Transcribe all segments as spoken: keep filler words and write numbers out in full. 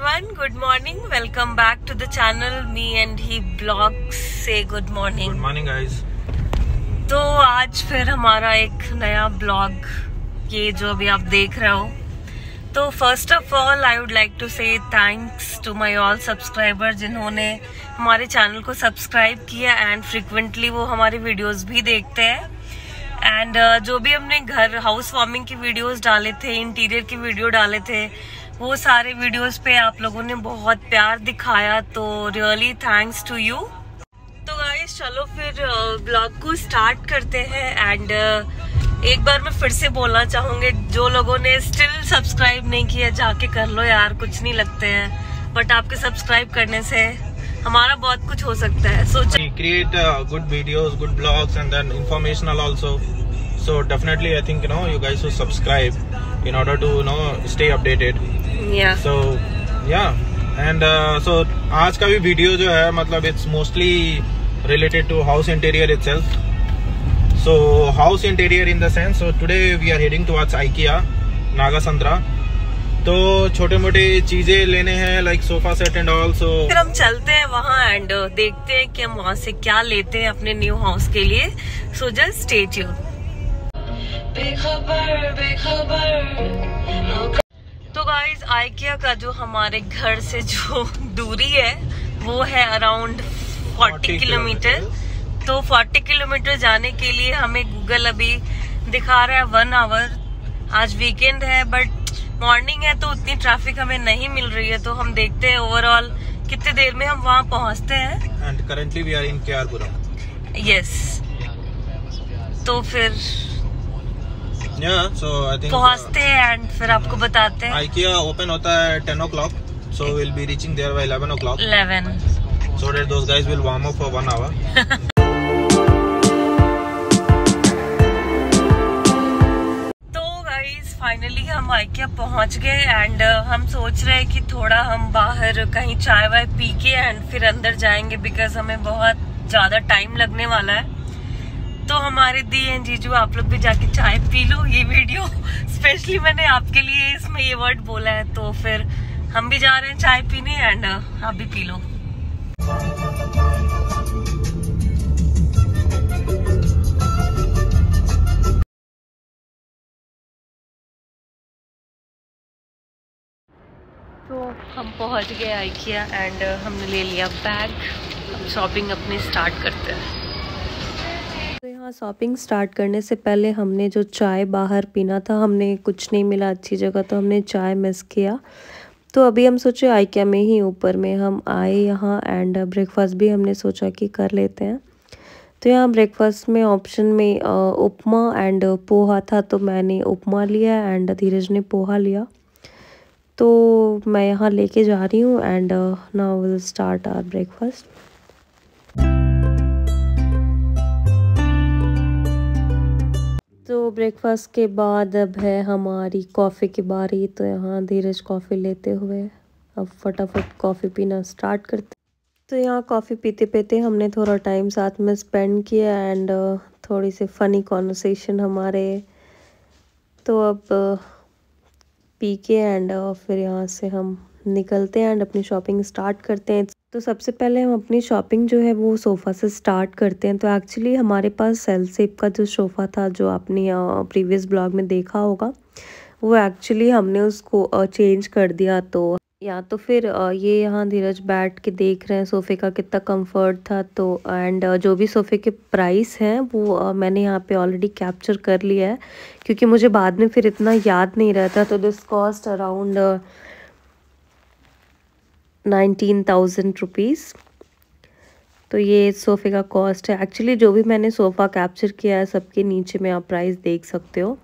everyone, good morning. Welcome back to the channel. Me and he vlogs. Say good morning. Good morning guys. तो आज फिर हमारा एक नया ब्लॉग, ये जो अभी आप देख रहे हो। तो first of all I would like to say thanks to my all subscriber जिन्होंने हमारे चैनल को सब्सक्राइब किया एंड फ्रिक्वेंटली वो हमारी वीडियोस भी देखते हैं। एंड uh, जो भी हमने घर हाउस वार्मिंग की वीडियोस डाले थे, इंटीरियर की वीडियो डाले थे, वो सारे वीडियोस पे आप लोगों ने बहुत प्यार दिखाया, तो रियली थैंक्स टू यू। तो गाइस चलो फिर ब्लॉग को स्टार्ट करते हैं। एंड uh, एक बार मैं फिर से बोलना चाहूंगी, जो लोगों ने स्टिल सब्सक्राइब नहीं किया जाके कर लो यार, कुछ नहीं लगते हैं, बट आपके सब्सक्राइब करने से हमारा बहुत कुछ हो सकता है। So create good videos, good blogs and then informational also, so definitely I think you know you guys should subscribe in order to you know stay updated. yeah so yeah and uh, so आज का भी video जो है मतलब it's mostly related to house interior itself. So house interior in the sense, so today we are heading towards IKEA Nagasandra. तो छोटे मोटे चीजें लेने हैं like sofa set and all. So फिर हम चलते हैं वहाँ एंड देखते हैं कि हम वहाँ से क्या लेते हैं अपने न्यू हाउस के लिए। So just stay tuned. बेखबर बेखबर। तो गाइज आइकिया का जो हमारे घर से जो दूरी है वो है अराउंड चालीस किलोमीटर। तो चालीस किलोमीटर जाने के लिए हमें गूगल अभी दिखा रहा है वन आवर। आज वीकेंड है बट मॉर्निंग है तो उतनी ट्रैफिक हमें नहीं मिल रही है। तो हम देखते हैं ओवरऑल कितने देर में हम वहाँ पहुँचते हैं। And currently we are in KR Puram. Yes, तो फिर Yeah, so I think पहुँचते हैं एंड फिर आपको बताते हैं। IKEA ओपन होता है ten o'clock, so we'll be reaching there by eleven o'clock. eleven. So that those guys will warm up for one hour. तो guys फाइनली हम IKEA पहुँच गए एंड हम सोच रहे हैं कि थोड़ा हम बाहर कहीं चाय वाय पी के एंड फिर अंदर जाएंगे, बिकॉज हमें बहुत ज्यादा टाइम लगने वाला है। तो हमारे दी एंड जीजू आप लोग भी जाके चाय पी लो। ये वीडियो स्पेशली मैंने आपके लिए इसमें ये वर्ड बोला है, तो फिर हम भी जा रहे हैं चाय पीने एंड आप भी पी लो। तो हम पहुंच गए आइकिया एंड हमने ले लिया बैग। अब शॉपिंग अपनी स्टार्ट करते हैं। तो यहाँ शॉपिंग स्टार्ट करने से पहले हमने जो चाय बाहर पीना था, हमने कुछ नहीं मिला अच्छी जगह, तो हमने चाय मिस किया। तो अभी हम सोचे आइकिया में ही ऊपर में हम आए यहाँ एंड ब्रेकफास्ट भी हमने सोचा कि कर लेते हैं। तो यहाँ ब्रेकफास्ट में ऑप्शन में उपमा एंड पोहा था, तो मैंने उपमा लिया एंड धीरज ने पोहा लिया। तो मैं यहाँ लेके जा रही हूँ and now will start our breakfast. तो ब्रेकफास्ट के बाद अब है हमारी कॉफ़ी की बारी। तो यहाँ धीरज कॉफ़ी लेते हुए अब फटाफट कॉफ़ी पीना स्टार्ट करते। तो यहाँ कॉफ़ी पीते पीते हमने थोड़ा टाइम साथ में स्पेंड किया एंड थोड़ी सी फ़नी कॉन्वर्सेशन हमारे। तो अब पी के एंड फिर यहाँ से हम निकलते हैं एंड अपनी शॉपिंग स्टार्ट करते हैं। तो सबसे पहले हम अपनी शॉपिंग जो है वो सोफ़ा से स्टार्ट करते हैं। तो एक्चुअली हमारे पास सेल शेप का जो सोफ़ा था, जो आपने प्रीवियस ब्लॉग में देखा होगा, वो एक्चुअली हमने उसको चेंज कर दिया। तो या तो फिर ये यहाँ धीरज बैठ के देख रहे हैं सोफ़े का कितना कंफर्ट था। तो एंड जो भी सोफ़े के प्राइस हैं वो मैंने यहाँ पे ऑलरेडी कैप्चर कर लिया है, क्योंकि मुझे बाद में फिर इतना याद नहीं रहता। तो this cost around nineteen thousand rupees. तो ये सोफ़े का कॉस्ट है। एक्चुअली जो भी मैंने सोफ़ा कैप्चर किया है सबके नीचे में आप प्राइस देख सकते हो।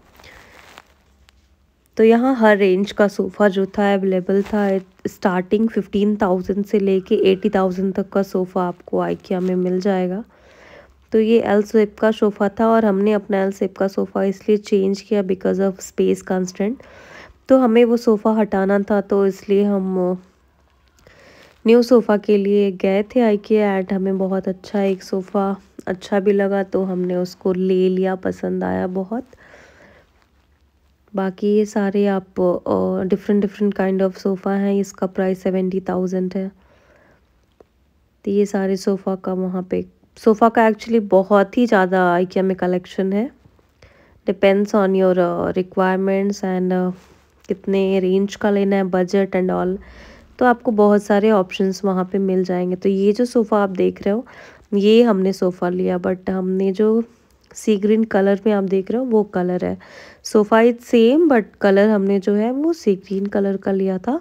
तो यहाँ हर रेंज का सोफ़ा जो था अवेलेबल था। स्टार्टिंग फिफ्टीन थाउजेंड से लेके एटी थाउजेंड तक का सोफ़ा आपको आइकिया में मिल जाएगा। तो ये एल शेप का सोफ़ा था और हमने अपना एल शेप का सोफ़ा इसलिए चेंज किया बिकॉज ऑफ स्पेस कंस्ट्रेंट। तो हमें वो सोफ़ा हटाना था, तो इसलिए हम न्यू सोफ़ा के लिए गए थे आइकिया एंड हमें बहुत अच्छा एक सोफ़ा अच्छा भी लगा, तो हमने उसको ले लिया, पसंद आया बहुत। बाकी ये सारे आप different different kind of sofa हैं। इसका प्राइस सेवेंटी थाउजेंड है। तो ये सारे सोफ़ा का वहाँ पे सोफ़ा का एक्चुअली बहुत ही ज़्यादा आइकिया में कलेक्शन है। Depends on your requirements and कितने रेंज का लेना है, बजट एंड ऑल। तो आपको बहुत सारे ऑप्शंस वहाँ पे मिल जाएंगे। तो ये जो सोफ़ा आप देख रहे हो ये हमने सोफ़ा लिया, बट हमने जो सी ग्रीन कलर में आप देख रहे हो वो कलर है। Sofa is same but colour हमने जो है वो सी ग्रीन कलर का लिया था।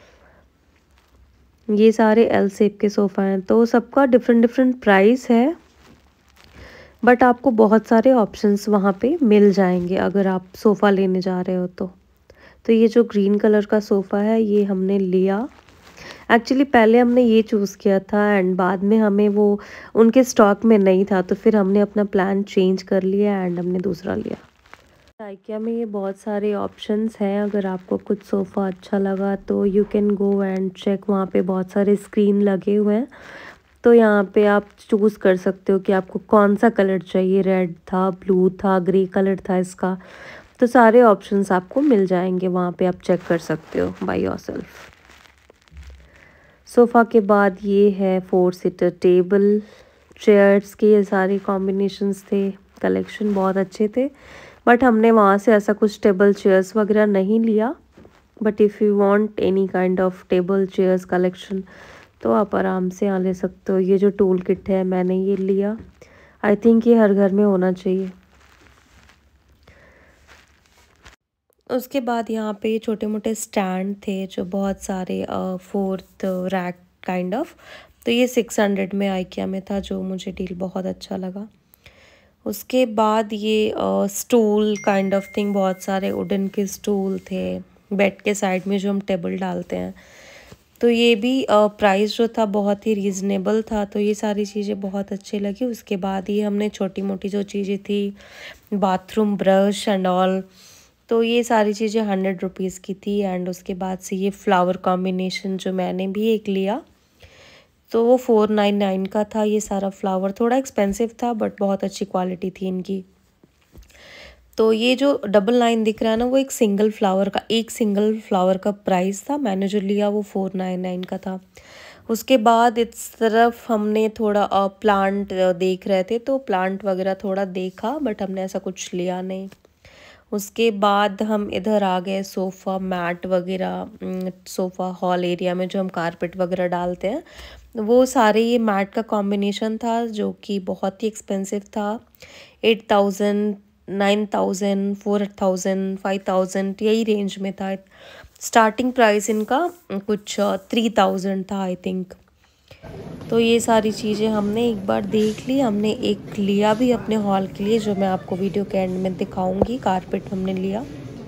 ये सारे एल शेप के सोफ़ा हैं। तो सबका डिफरेंट डिफरेंट प्राइस है, बट आपको बहुत सारे ऑप्शंस वहाँ पे मिल जाएंगे अगर आप सोफ़ा लेने जा रहे हो तो। तो ये जो ग्रीन कलर का सोफ़ा है ये हमने लिया। एक्चुअली पहले हमने ये चूज़ किया था एंड बाद में हमें वो उनके स्टॉक में नहीं था, तो फिर हमने अपना प्लान चेंज कर लिया एंड हमने दूसरा लिया। आइकिया में ये बहुत सारे ऑप्शंस हैं। अगर आपको कुछ सोफ़ा अच्छा लगा तो you can go and check. वहाँ पे बहुत सारे स्क्रीन लगे हुए हैं, तो यहाँ पे आप चूज़ कर सकते हो कि आपको कौन सा कलर चाहिए। रेड था, ब्लू था, ग्रे कलर था इसका। तो सारे ऑप्शंस आपको मिल जाएंगे वहाँ पे, आप चेक कर सकते हो बाय योरसेल्फ। सोफ़ा के बाद ये है फोर सीटर टेबल। चेयर्स के ये सारे कॉम्बिनेशंस थे, कलेक्शन बहुत अच्छे थे, बट हमने वहाँ से ऐसा कुछ टेबल चेयर्स वगैरह नहीं लिया। But if you want any kind of table chairs collection तो आप आराम से यहाँ ले सकते हो। ये जो टूल किट है मैंने ये लिया। आई थिंक ये हर घर में होना चाहिए। उसके बाद यहाँ पे छोटे मोटे स्टैंड थे जो बहुत सारे फोर्थ रैक काइंड ऑफ। तो ये सिक्स हंड्रेड में आइकिया में था, जो मुझे डील बहुत अच्छा लगा। उसके बाद ये स्टूल काइंड ऑफ थिंग, बहुत सारे वुडन के स्टूल थे बेड के साइड में जो हम टेबल डालते हैं। तो ये भी प्राइस जो था बहुत ही रीज़नेबल था। तो ये सारी चीज़ें बहुत अच्छी लगी। उसके बाद ये हमने छोटी मोटी जो चीज़ें थी, बाथरूम ब्रश एंड ऑल, तो ये सारी चीज़ें हंड्रेड रुपीज़ की थी। एंड उसके बाद से ये फ्लावर कॉम्बिनेशन जो मैंने भी एक लिया तो वो फोर नाइन नाइन का था। ये सारा फ्लावर थोड़ा एक्सपेंसिव था बट बहुत अच्छी क्वालिटी थी इनकी। तो ये जो डबल लाइन दिख रहा है ना वो एक सिंगल फ्लावर का एक सिंगल फ्लावर का प्राइस था। मैंने जो लिया वो फोर नाइन नाइन का था। उसके बाद इस तरफ हमने थोड़ा प्लांट देख रहे थे, तो प्लांट वगैरह थोड़ा देखा बट हमने ऐसा कुछ लिया नहीं। उसके बाद हम इधर आ गए सोफ़ा मैट वगैरह, सोफ़ा हॉल एरिया में जो हम कारपेट वगैरह डालते हैं, वो सारे ये मैट का कॉम्बिनेशन था जो कि बहुत ही एक्सपेंसिव था। Eight thousand, nine thousand, four thousand, five thousand यही रेंज में था। स्टार्टिंग प्राइस इनका कुछ थ्री थाउजेंड था आई थिंक। तो ये सारी चीज़ें हमने एक बार देख ली। हमने एक लिया भी अपने हॉल के लिए जो मैं आपको वीडियो के एंड में दिखाऊंगी। कारपेट हमने लिया।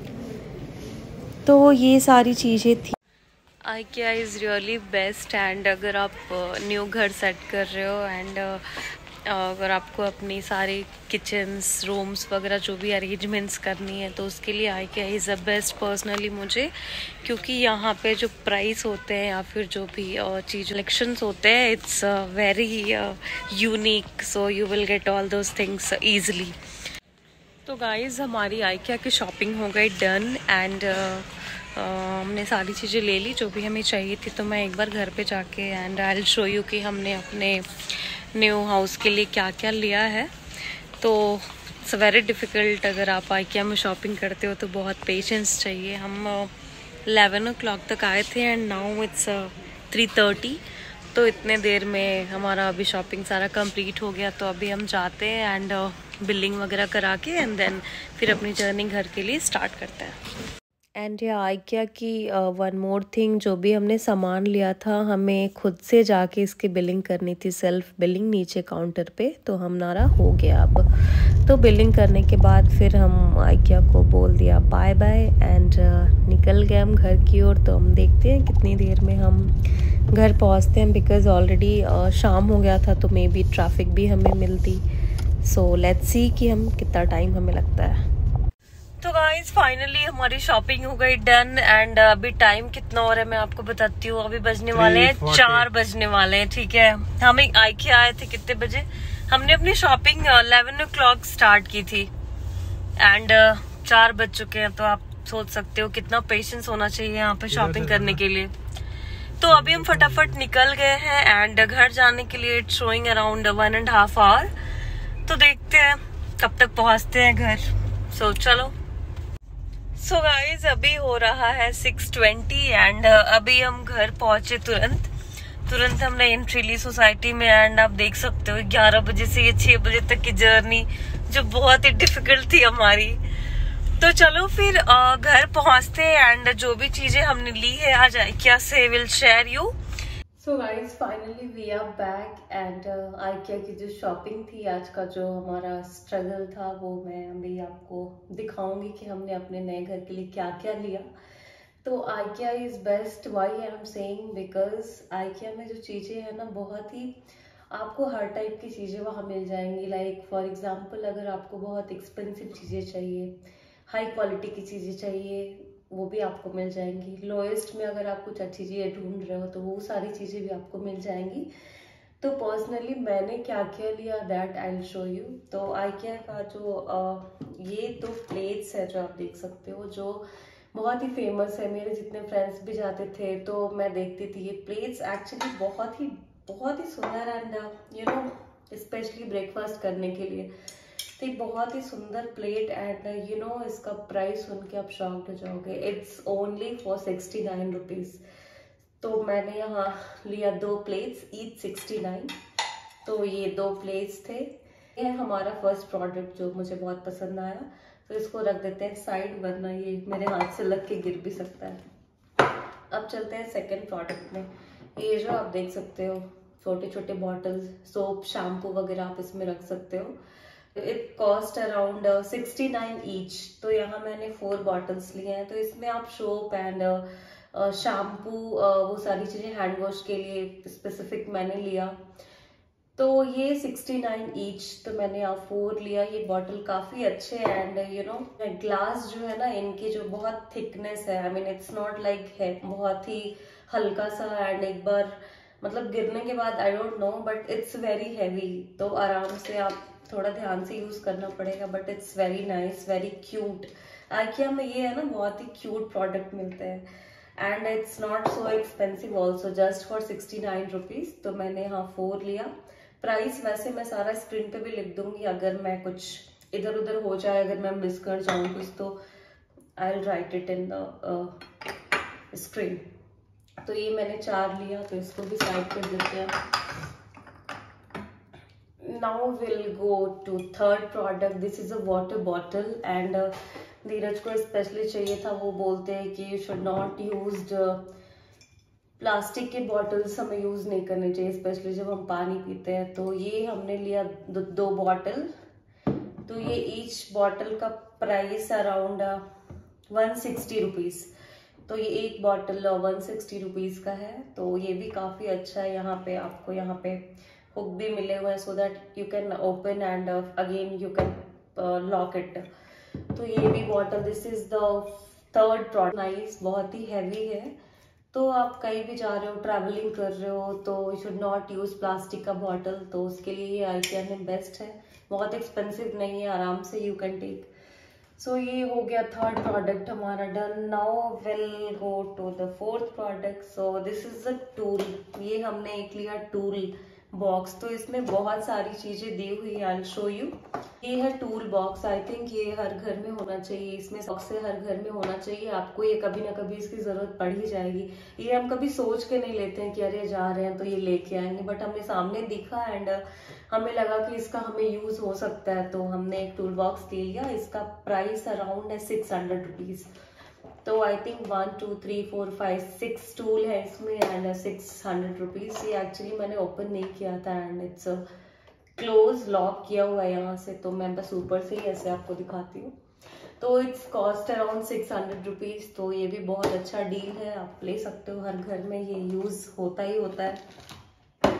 तो ये सारी चीज़ें थी। IKEA is really best. And अगर आप न्यू घर सेट कर रहे हो एंड अगर आपको अपनी सारी किचन्स, रूम्स वगैरह जो भी अरेंजमेंट्स करनी है तो उसके लिए IKEA is the best personally मुझे, क्योंकि यहाँ पे जो प्राइस होते हैं या फिर जो भी चीज़ कलेक्शंस होते हैं it's very unique, so you will get all those things easily. तो गाइज़ हमारी आइकिया की शॉपिंग हो गई डन एंड Uh, हमने सारी चीज़ें ले ली जो भी हमें चाहिए थी। तो मैं एक बार घर पे जाके and I will show you कि हमने अपने न्यू हाउस के लिए क्या क्या लिया है। तो इट्स वेरी डिफ़िकल्ट, अगर आप आइकिया में शॉपिंग करते हो तो बहुत पेशेंस चाहिए। हम इलेवन ओ क्लॉक तक आए थे and now it's three thirty. तो इतने देर में हमारा अभी शॉपिंग सारा कंप्लीट हो गया। तो अभी हम जाते हैं एंड बिलिंग वगैरह करा के एंड देन फिर अपनी जर्नी घर के लिए स्टार्ट करते हैं। एंड ये आइकिया की वन मोर थिंग, जो भी हमने सामान लिया था हमें खुद से जाके इसकी बिलिंग करनी थी, सेल्फ बिलिंग नीचे काउंटर पे। तो हमारा हो गया अब। तो बिलिंग करने के बाद फिर हम आइकिया को बोल दिया बाय बाय एंड uh, निकल गए हम घर की ओर। तो हम देखते हैं कितनी देर में हम घर पहुंचते हैं, बिकॉज़ ऑलरेडी uh, शाम हो गया था तो मे बी ट्रैफिक भी हमें मिलती। सो लेट्स सी कि हम कितना टाइम हमें लगता है। तो गाइज फाइनली हमारी शॉपिंग हो गई डन एंड अभी टाइम कितना हो रहा है मैं आपको बताती हूँ। अभी बजने वाले हैं चार बजने वाले हैं, ठीक है। हम आइकिया आए थे कितने बजे, हमने अपनी shopping eleven o'clock start की थी एंड चार बज चुके हैं। तो आप सोच सकते हो कितना पेशेंस होना चाहिए यहाँ पे शॉपिंग करने के लिए। तो अभी हम फटाफट निकल गए हैं एंड घर जाने के लिए it's showing around one and half hour. तो देखते हैं कब तक पहुंचते हैं घर। सो so, चलो। सो so गाइज अभी हो रहा है सिक्स ट्वेंटी एंड अभी हम घर पहुंचे तुरंत तुरंत हमने एंट्री ली सोसाइटी में। एंड आप देख सकते हो ग्यारह बजे से ये छह बजे तक की जर्नी जो बहुत ही डिफिकल्ट थी हमारी। तो चलो फिर घर पहुंचते हैं एंड जो भी चीजें हमने ली है आज आइकिया से will share you. So guys finally we are back and IKEA की जो शॉपिंग थी आज का जो हमारा स्ट्रगल था वो मैं अभी आपको दिखाऊंगी कि हमने अपने नए घर के लिए क्या क्या लिया। तो IKEA is best why I am saying because IKEA में जो चीजें है ना बहुत ही आपको हर टाइप की चीजें वहाँ मिल जाएंगी। लाइक फॉर एग्जाम्पल अगर आपको बहुत एक्सपेंसिव चीजें चाहिए, हाई क्वालिटी की चीजें चाहिए, वो भी आपको मिल जाएंगी। लोएस्ट में अगर आप कुछ अच्छी चीजें ढूंढ रहे हो तो वो सारी चीजें भी आपको मिल जाएंगी। तो पर्सनली मैंने क्या क्या लिया that I will show you. तो आइकिया का जो आ, ये दो प्लेट्स है जो आप देख सकते हो जो बहुत ही फेमस है। मेरे जितने फ्रेंड्स भी जाते थे तो मैं देखती थी ये प्लेट्स एक्चुअली बहुत ही बहुत ही सुंदर and you know specially breakfast करने के लिए। तो बहुत ही सुंदर प्लेट एंड यू नो इसका प्राइस सुन के आप शॉक्ड हो जाओगे। It's only for sixty nine rupees. तो मैंने यहाँ लिया दो प्लेट्स ईच सिक्सटी नाइन। तो ये दो प्लेट्स थे। ये हमारा फर्स्ट प्रोडक्ट जो मुझे बहुत पसंद आया। तो इसको रख देते हैं साइड वरना ये मेरे हाथ से लग के गिर भी सकता है। अब चलते हैं सेकेंड प्रोडक्ट में। ये जो आप देख सकते हो छोटे छोटे बॉटल्स, सोप, शैम्पू वगैरह आप इसमें रख सकते हो। It cost around sixty nine each. तो यहाँ मैंने फोर बॉटल्स लिए हैं। तो इसमें आप सोप एंड शैम्पू वो सारी चीजें हैंड वॉश के लिए स्पेसिफिक मैंने लिया। तो ये सिक्सटी नाइन ईच। तो मैंने यहाँ फोर लिया। ये बॉटल काफी अच्छे एंड यू नो ग्लास जो है ना इनकी जो बहुत थिकनेस है, I mean it's not like है बहुत ही हल्का सा एंड एक बार मतलब गिरने के बाद I don't know but it's very heavy. तो आराम से आप थोड़ा ध्यान से यूज करना पड़ेगा but it's very nice, very cute. IKEA में ये है ना बहुत ही क्यूट प्रोडक्ट मिलते हैं and it's not so expensive also, just for sixty nine rupees. तो मैंने यहाँ फोर लिया। प्राइस वैसे मैं सारा स्क्रीन पे भी लिख दूंगी अगर मैं कुछ इधर उधर हो जाए, अगर मैं मिस कर जाऊँ कुछ तो I will write it in the screen. तो ये मैंने चार लिया तो इसको भी साइड पे देते हैं। Now we'll go to third product. This is a water bottle and uh, धीरज को स्पेशली चाहिए था। वो बोलते हैं कि you should not use plastic के बॉटल्स हमें यूज नहीं करने चाहिए स्पेशली जब हम पानी पीते हैं। तो ये हमने लिया दो, दो बॉटल। तो ये ईच बॉटल का price around one sixty rupees. तो ये एक बॉटल वन सिक्सटी रुपीज का है। तो ये भी काफी अच्छा है। यहाँ पे आपको यहाँ पे हुक भी मिले हुए हैं so that you can open and again you can lock it. तो ये भी bottle, this is the third product. Nice, बहुत ही हैवी है। तो आप कहीं भी जा रहे हो, ट्रैवलिंग कर रहे हो तो you should not use plastic का बॉटल। तो उसके लिए ये आइकिया में बेस्ट है। बहुत एक्सपेंसिव नहीं है, आराम से यू कैन टेक। सो ये हो गया थर्ड प्रोडक्ट हमारा done. Now will go to the fourth product. So this is a tool. ये हमने एक लिया टूल बॉक्स। तो इसमें बहुत सारी चीजें दी हुई है, आई विल शो यू। ये है टूल बॉक्स। आई थिंक ये हर घर में होना चाहिए। इसमें बॉक्स से हर घर में होना चाहिए। आपको ये कभी ना कभी इसकी जरूरत पड़ ही जाएगी। ये हम कभी सोच के नहीं लेते हैं कि अरे जा रहे हैं तो ये लेके आएंगे, बट हमें सामने दिखा एंड हमें लगा कि इसका हमें यूज हो सकता है तो हमने एक टूल बॉक्स ले लिया। इसका प्राइस अराउंड है सिक्स हंड्रेड रुपीज। तो I think one two three four five six tool है इसमें एंड सिक्स हंड्रेड रुपीज। ये एक्चुअली मैंने ओपन नहीं किया था एंड इट्स क्लोज लॉक किया हुआ है यहाँ से। तो मैं बस ऊपर से ही ऐसे आपको दिखाती हूँ। तो it's cost around six hundred rupees. तो ये भी बहुत अच्छा डील है, आप ले सकते हो। हर घर में ये यूज होता ही होता है।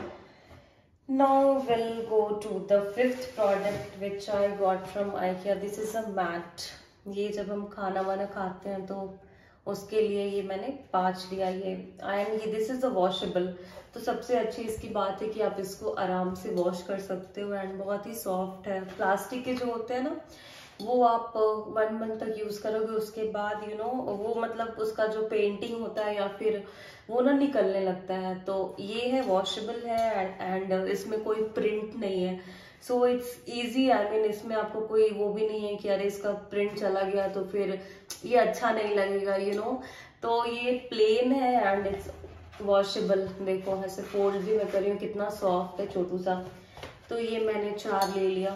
Now will go to the fifth product which I got from IKEA. This is a mat. ये जब हम खाना वाना खाते हैं तो उसके लिए ये मैंने पांच लिया ये एंड ये दिस इज अ वॉशेबल। तो सबसे अच्छी इसकी बात है कि आप इसको आराम से वॉश कर सकते हो एंड बहुत ही सॉफ्ट है। प्लास्टिक के जो होते हैं ना वो आप वन मंथ तक यूज करोगे, उसके बाद यू you नो know, वो मतलब उसका जो पेंटिंग होता है या फिर वो ना निकलने लगता है। तो ये है वॉशेबल है एंड इसमें कोई प्रिंट नहीं है, so it's easy. I mean इसमें आपको कोई वो भी नहीं है कि अरे इसका प्रिंट चला गया तो फिर ये अच्छा नहीं लगेगा यू you नो know? तो ये प्लेन है एंड इट्स वॉशेबल। देखो ऐसे फोल्ड भी मैं कर रही हूँ, कितना सॉफ्ट है, छोटू सा। तो ये मैंने चार ले लिया।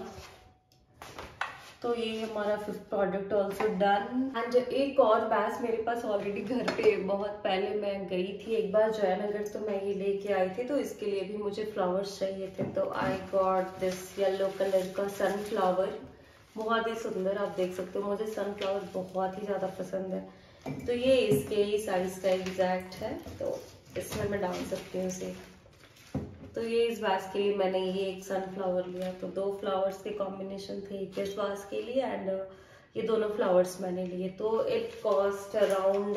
तो ये हमारा fifth product also done. And एक और बैस मेरे पास ऑलरेडी घर पे बहुत पहले मैं गई थी एक बार जयनगर, तो मैं ये लेके आई थी। तो इसके लिए भी मुझे फ्लावर्स चाहिए थे, तो I got this yellow colour का सनफ्लावर। बहुत ही सुंदर, आप देख सकते हो, मुझे सनफ्लावर बहुत ही ज्यादा पसंद है। तो ये इसके ही साइज का एग्जैक्ट है, तो इसमें मैं डाल सकती हूँ इसे। तो ये इस वास के लिए मैंने ये एक सनफ्लावर लिया। तो दो फ्लावर्स के कॉम्बिनेशन थे एक इस वास के लिए एंड ये दोनों फ्लावर्स मैंने लिए। तो it cost around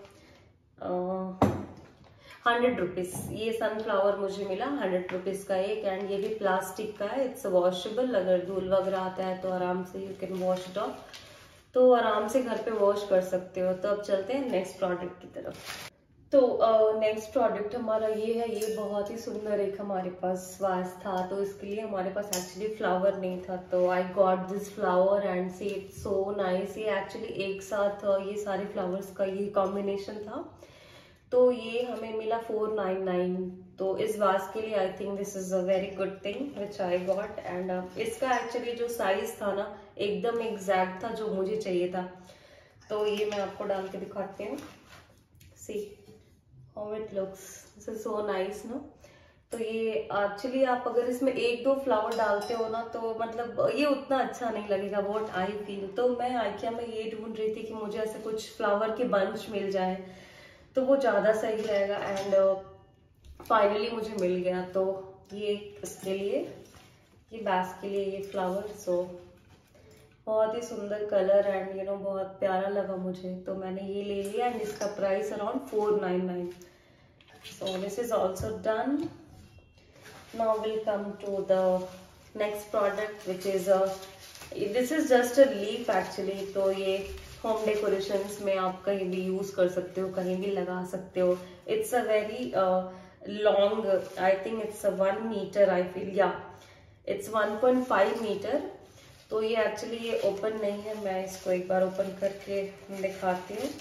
hundred rupees. ये सनफ्लावर मुझे मिला हंड्रेड रुपीज का एक, एंड ये भी प्लास्टिक का है, इट्स वॉशेबल। अगर धूल वगैरह आता है तो आराम से you can wash it off, तो आराम से घर पे वॉश कर सकते हो। तो अब चलते हैं नेक्स्ट प्रोडक्ट की तरफ। तो नेक्स्ट uh, प्रोडक्ट हमारा ये है। ये बहुत ही सुंदर एक हमारे पास वास था, तो इसके लिए हमारे पास एक्चुअली फ्लावर नहीं था। तो I got this flower and see it's so nice. ये एक्चुअली एक साथ uh, ये सारे फ्लावर्स का ये कॉम्बिनेशन था। तो ये हमें मिला फोर नाइन नाइन। तो इस वास के लिए I think this is a very good thing which I got. And इसका एक्चुअली जो साइज था ना एकदम एग्जैक्ट था जो मुझे चाहिए था। तो ये मैं आपको डाल के दिखाती हूँ, सी how it looks, this is so nice no। तो ये एक्चुअली आप अगर इसमें एक दो फ्लावर डालते हो ना तो मतलब ये उतना अच्छा नहीं लगेगा, व्हाट आई फील। तो मैं आइकिया में ये ढूंढ रही थी कि मुझे ऐसे कुछ फ्लावर के बंच मिल जाए तो वो ज्यादा सही रहेगा, एंड फाइनली uh, मुझे मिल गया। तो ये इसके लिए, ये बैस के लिए ये फ्लावर, सो बहुत ही सुंदर कलर एंड यू नो बहुत प्यारा लगा मुझे, तो मैंने ये ले लिया। एंड इसका price around four nine nine. So this is also done. Now will come to the next product which is this is just a leaf actually. तो ये होम डेकोरेशंस में आप कहीं भी यूज कर सकते हो, कहीं भी लगा सकते हो। It's a very long, I think it's a one metre, I feel या it's one point five metre. तो ये एक्चुअली ये ओपन नहीं है, मैं इसको एक बार ओपन करके दिखाती हूँ।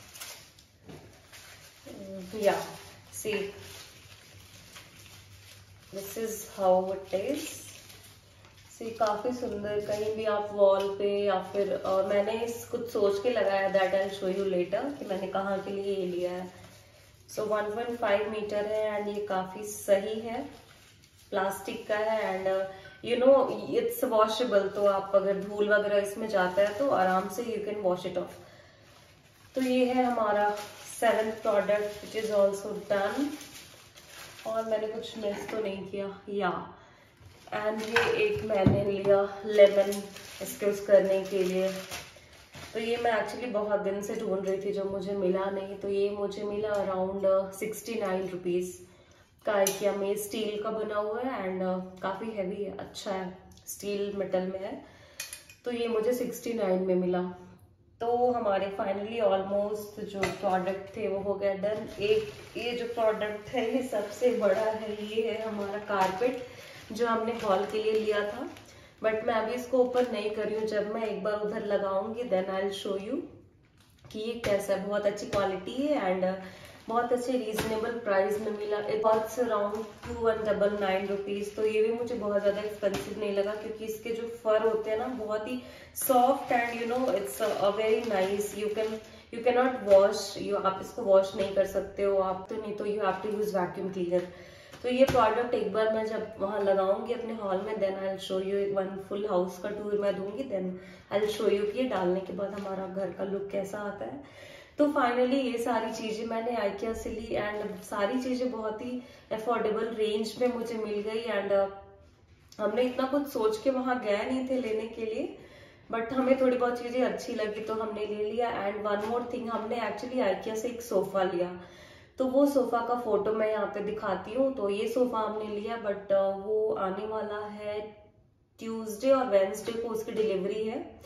या see this is how it is. See काफी सुंदर, कहीं भी आप वॉल पे या फिर uh, मैंने इस कुछ सोच के लगाया, that I will show you later कि मैंने कहाँ के लिए ये लिया है। So one point five metre है एंड ये काफी सही है, प्लास्टिक का है and you know it's washable. तो आप अगर धूल वगैरह इसमें जाता है तो आराम से you can wash it off. तो ये है हमारा seventh product which is also done. और मैंने कुछ मिस तो नहीं किया, या एंड ये एक मैंने लिया लेमन स्क्यूज करने के लिए। तो ये मैं एक्चुअली बहुत दिन से ढूंढ रही थी जो मुझे मिला नहीं। तो ये मुझे मिला अराउंड सिक्सटी नाइन रुपीज का। आइकिया में स्टील का बना हुआ है एंड uh, काफी हैवी है, अच्छा है, स्टील मेटल में है। तो ये मुझे सिक्सटी नाइन में मिला। तो हमारे फाइनली ऑलमोस्ट जो प्रोडक्ट थे वो हो गया डन। एक ये जो प्रोडक्ट है ये सबसे बड़ा है, ये है हमारा कारपेट जो हमने हॉल के लिए लिया था, बट मैं अभी इसको ओपन नहीं कर रही हूँ। जब मैं एक बार उधर लगाऊंगी then I will show you कि ये कैसा है। बहुत अच्छी क्वालिटी है एंड बहुत अच्छे रीजनेबल प्राइस में मिला। It cost around two one double nine rupees. तो ये भी मुझे बहुत ज्यादा एक्सपेंसिव नहीं लगा क्योंकि इसके जो फर होते हैं ना बहुत ही soft and you know it's a very nice. You can you can not wash, you आप इसको वॉश नहीं कर सकते हो आप, तो नहीं तो you have to use vacuum cleaner. तो ये प्रोडक्ट एक बार मैं जब वहां लगाऊंगी अपने हॉल में then I will show you, one full house का टूर मैं दूंगी, then I will show you कि ये डालने के बाद हमारा घर का लुक कैसा आता है। तो फाइनली ये सारी चीजें मैंने आइकिया से ली एंड सारी चीजें बहुत ही अफोर्डेबल रेंज में मुझे मिल गई। एंड uh, हमने इतना कुछ सोच के वहां गए नहीं थे लेने के लिए, बट हमें थोड़ी बहुत चीजें अच्छी लगी तो हमने ले लिया। एंड वन मोर थिंग, हमने एक्चुअली आइकिया से एक सोफा लिया, तो वो सोफा का फोटो मैं यहाँ पे दिखाती हूँ। तो ये सोफा हमने लिया बट वो आने वाला है ट्यूसडे और वेंसडे को उसकी डिलीवरी है।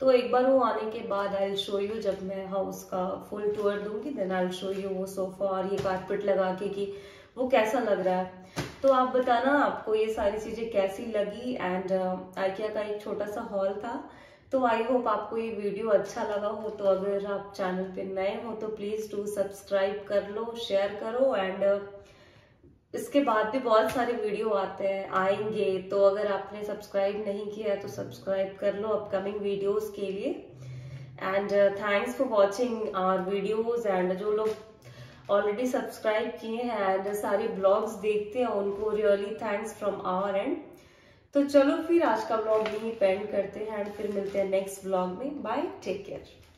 तो एक बार वो आने के बाद आई विल शो यू, जब मैं हाउस का फुल टूर दूंगी then I will show you वो सोफा और ये कारपेट लगा के कि वो कैसा लग रहा है। तो आप बताना आपको ये सारी चीजें कैसी लगी। एंड आइकिया का एक छोटा सा हॉल था। तो आई होप आपको ये वीडियो अच्छा लगा हो। तो अगर आप चैनल पे नए हो तो प्लीज डू सब्सक्राइब कर लो, शेयर करो। एंड इसके बाद भी बहुत सारे वीडियो आते हैं आएंगे, तो अगर आपने सब्सक्राइब नहीं किया है तो सब्सक्राइब कर लो अपकमिंग वीडियोस के लिए। And thanks for watching our videos. And जो लोग ऑलरेडी सब्सक्राइब किए हैं एंड सारे ब्लॉग्स देखते हैं उनको really thanks from our end. तो चलो फिर आज का ब्लॉग यहीं पेंड करते हैं एंड फिर मिलते हैं नेक्स्ट ब्लॉग में। Bye, take care.